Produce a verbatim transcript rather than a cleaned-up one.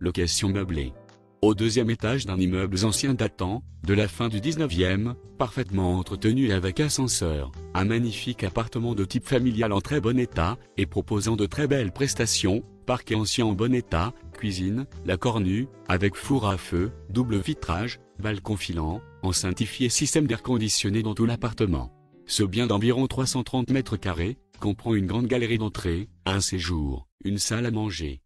location meublée. Au deuxième étage d'un immeuble ancien datant de la fin du dix-neuvième, parfaitement entretenu et avec ascenseur, un magnifique appartement de type familial en très bon état et proposant de très belles prestations, parquet ancien en bon état, cuisine, la cornue, avec four à feu, double vitrage, balcon filant, enceinte-ifié et système d'air conditionné dans tout l'appartement. Ce bien d'environ trois cent trente mètres carrés comprend une grande galerie d'entrée, un séjour, une salle à manger,